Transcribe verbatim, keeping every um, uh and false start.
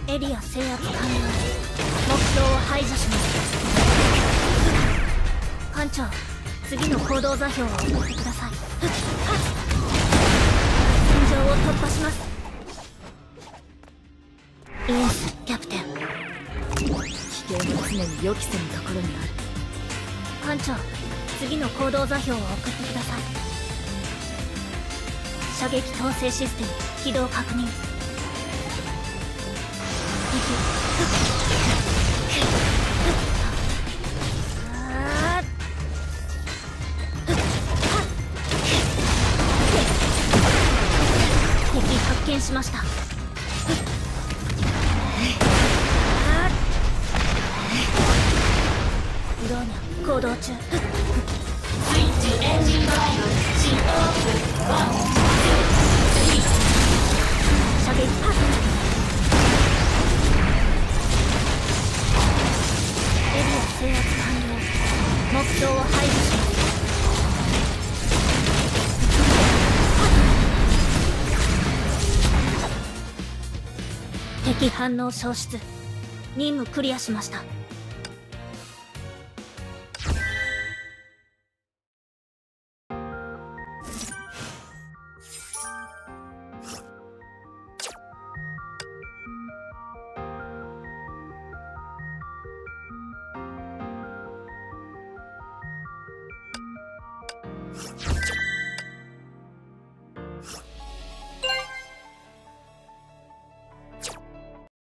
エリア制圧完了。目標を排除します。艦長、次の行動座標を送ってください。戦場を突破します。イエス、キャプテン。 危険は常に予期せぬところにある。 艦長、次の行動座標を送ってください。射撃統制システム起動確認。敵発見しました。ブローニャ行動中。 スイッチエンジンドライブシフトオフワン射撃パス。エリア制圧完了。目標を排除します。敵反応消失。任務クリアしました。